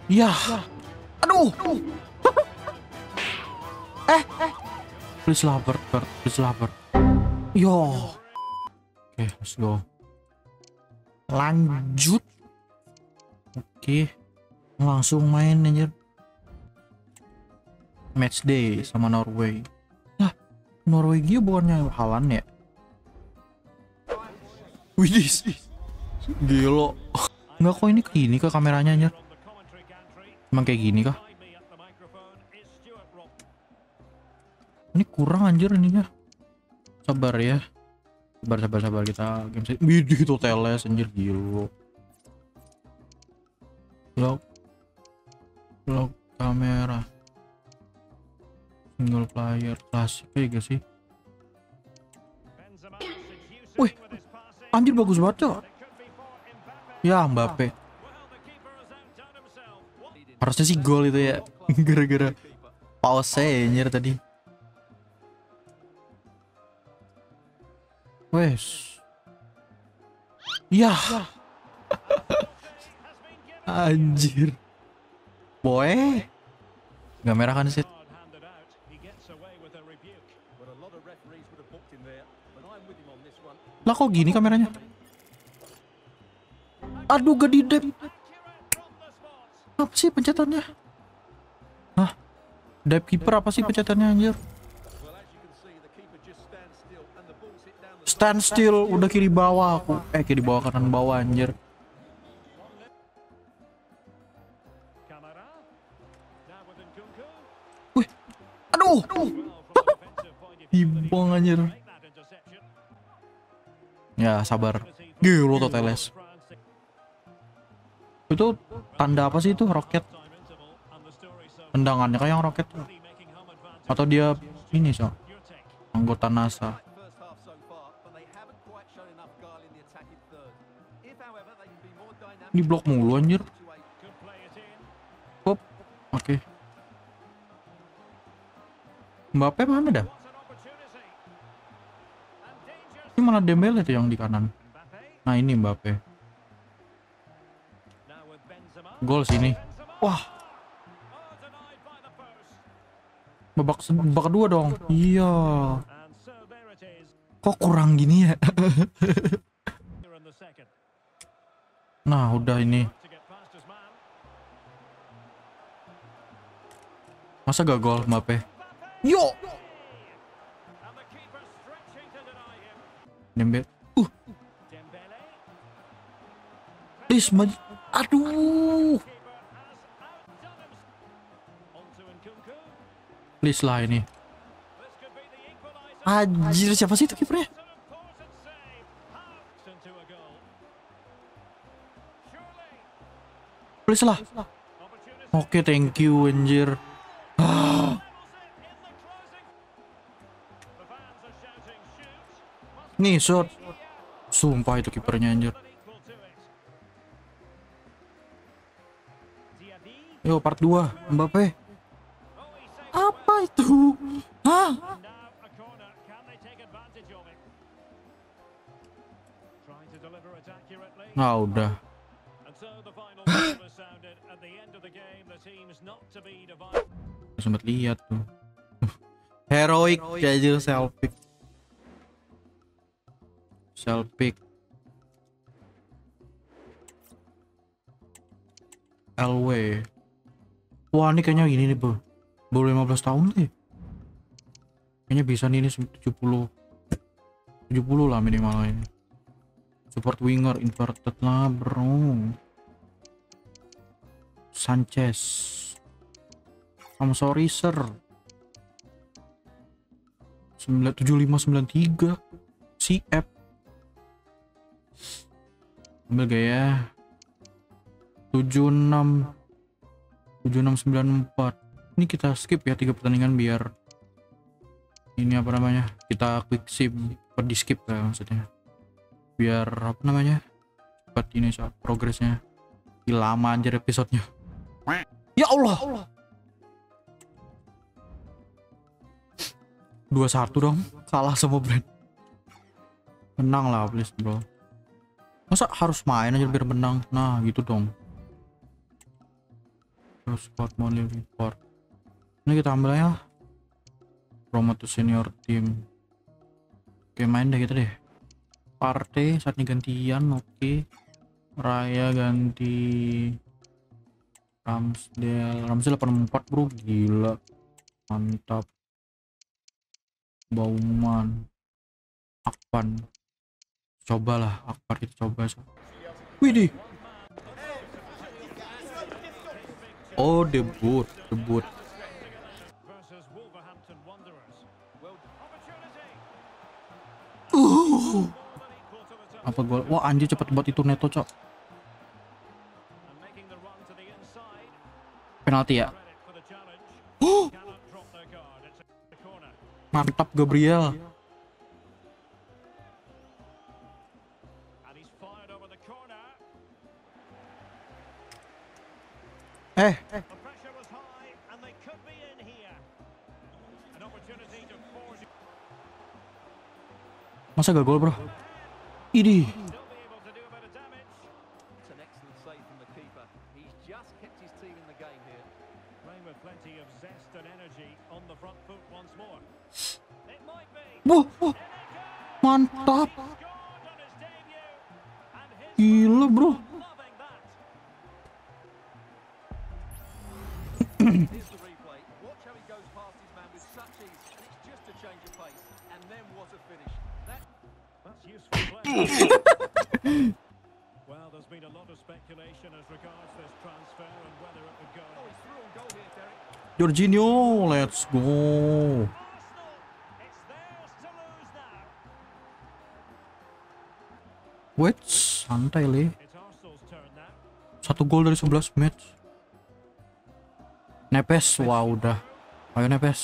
Ya, aduh. Please lah, Bert, please lah, Bert. Yo. Oke, let's go. Lanjut. Oke. Langsung main anjir. Match day sama Norway. Lah, Norwegia bukannya Haaland ya? Widis. Gila. Enggak kok ini ke kameranya anjir. Emang kayak gini kah? Ini kurang anjir ininya. Sabar ya. Sabar kita game set. Widih itu teles anjir gila. Lock kamera. Single player klasik kayak gak sih? Wih, anjir bagus banget ya. Ya Mbappe. Harusnya sih gol itu ya. Gara-gara pause anjir tadi. Wes. Ya. Anjir. Boy. Gak merah kan sih? Lah kok gini kameranya? Aduh gak di dep. Apa sih pencetannya? Hah? Dep keeper apa sih pencetannya anjir? Stand still udah kiri bawah aku. Kiri bawah kanan bawah anjir. Wih. Aduh. Ibong anjir. Ya sabar. Gila Toteles. Itu tanda apa sih itu? Roket. Tendangannya kayak yang roket. Atau dia ini so anggota NASA. Ini blok mulu anjir. Hop. Oke. Mbappe mana dah? Ini malah Dembele tuh yang di kanan. Nah ini Mbappe. Gol sini. Wah. Babak kedua dong. Iya. Kok kurang gini ya? Nah udah ini. Masa gak gol Mbappe? Yo. Dembele. Please, aduh. Please lah ini. Anjir, siapa sih itu kipernya? Please lah. Oke, thank you anjir. Nih shot. Sumpah itu kipernya anjir. Yo part 2 Mbappe. Apa itu? Hah? Nah udah. Sempat lihat tuh. Heroic aja selfie. Selfie. LW. Wah ini kayaknya gini nih bro. Baru 15 tahun deh. Kayaknya bisa nih ini 70 lah minimal ini. Support winger inverted lah bro. Sanchez. I'm sorry sir. 7593 CF. Ambil gaya 7694. Ini kita skip ya 3 pertandingan biar ini apa namanya, kita quick save di skip ya maksudnya, biar apa namanya cepat ini soal progresnya. Lama anjir episodenya. Ya Allah. 2-1 dong, kalah sama Brand. Menang lah please bro. Masa harus main aja biar menang? Nah gitu dong. Terus squad monthly report. Ini kita ambil ya. Promote to senior team. Oke, main deh kita deh. Partai saat ini gantian. Oke. Raya ganti Ramsdale 84 bro, gila mantap. Bauman, Akpan, cobalah Akpan, kita coba. Widih, oh debut. Apa gol? Wah anjir cepet banget itu Neto cok. Penalti ya. Mantap Gabriel. Masa gak gol bro? Ini mantap. Gila bro. Well, there's been a lot of speculation as regards this transfer and whether it would go. Oh, he's through on goal here, Derek. Jorginho, let's go. Arsenal, it's theirs to lose now. Wait, santai Le. It's Arsenal's turn now. 1 gol dari 11 match. Nepes, wah udah. Ayo Nepes.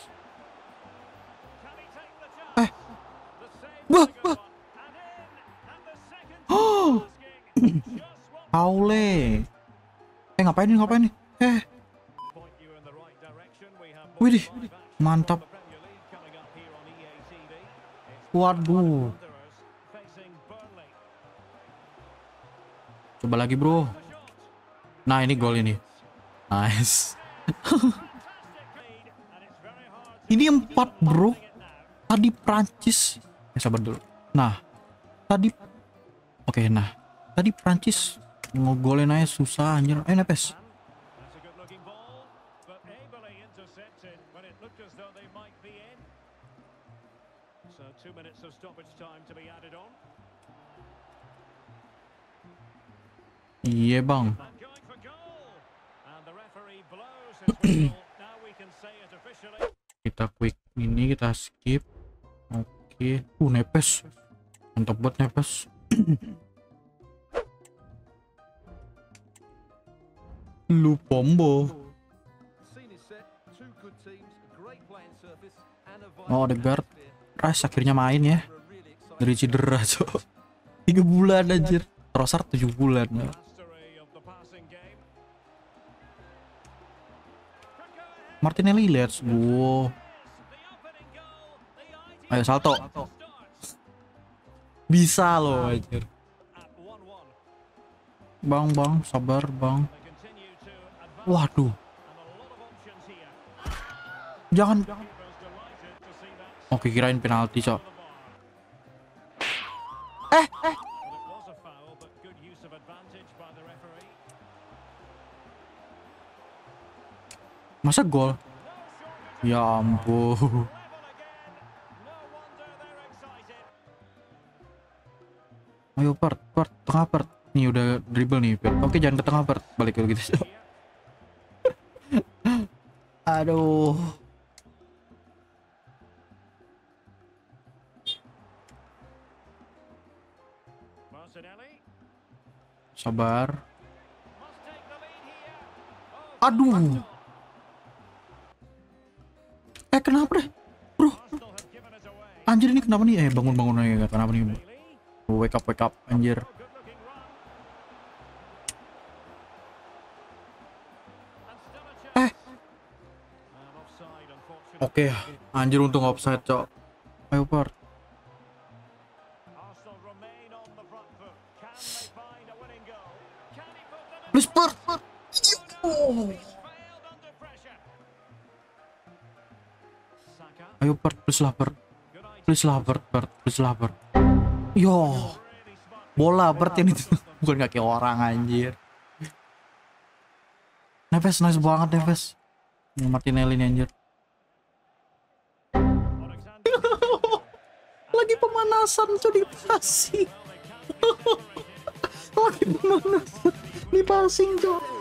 Can he take the chance? The save Wah, is a good wah. one. And in, and the second goal asking just what Paule. Ngapain nih? point you in the right direction. We have Widih, more live action mantap. from the Premier League coming up here on EA TV. It's Waduh. Wanderers facing Burnley. Coba lagi bro. The shot. Nah ini gol ini. Nice. Fantastic lead, and it's very hard to Ini 4 bro. it now. Tadi Prancis. Sabar dulu. Nah. Tadi Prancis ngegolin aja susah anjir. Ayo Nepes. That's a good looking ball, but ably intercepted when it looked as though they might be in. So 2 minutes of stoppage time to be added on. Iya bang. And going for goal. And the referee blows his whistle. Now we can say it officially. Kita quick ini kita skip. Oke. Nepes. Mantap buat Nepes. Lu Pombo. Oh Odegaard. Rice akhirnya main ya. Dari cedera cok. 3 bulan anjir. Trossard 7 bulan. Mastery of the passing game. Martinelli, let's go. The opening goal. The idea Ayo salto. starts Bisa loh anjir. at 1-1. Bang, sabar bang. They continue to advance Waduh. and a lot of options here. Jangan. Keeper's delighted to see that Oke kirain penalti cok. the bar. But it was a foul, but good use of advantage by the referee. Masa gol? Ya ampun. Level again. No wonder they're excited. Ayo tengah part. Nih udah dribble nih. Oke jangan ke tengah part. Balik ke gitu. Aduh. Martinelli Sabar. must take the lead here. Oh, Aduh. Kenapa deh? Bro, Arsenal have given it away. anjir ini kenapa nih? Bangun aja. Kenapa nih? Bailey, Wake up anjir. good looking run. And still a chance. And offside, unfortunately. Oke, anjir untung offside, cok. Ayo part. Arsenal remain on the front foot. Can they find a winning goal? Can he put them in? Please part. Oh, no. Ayo Bert, please lah Bert. Please lah Bert, please lah Bert. Yo, bola Bert ini tuh. Bukan kaki orang anjir. Neves nice banget Neves. Martinelli nih anjir. Lagi pemanasan cuy di passing. Lagi pemanasan di passing cuy.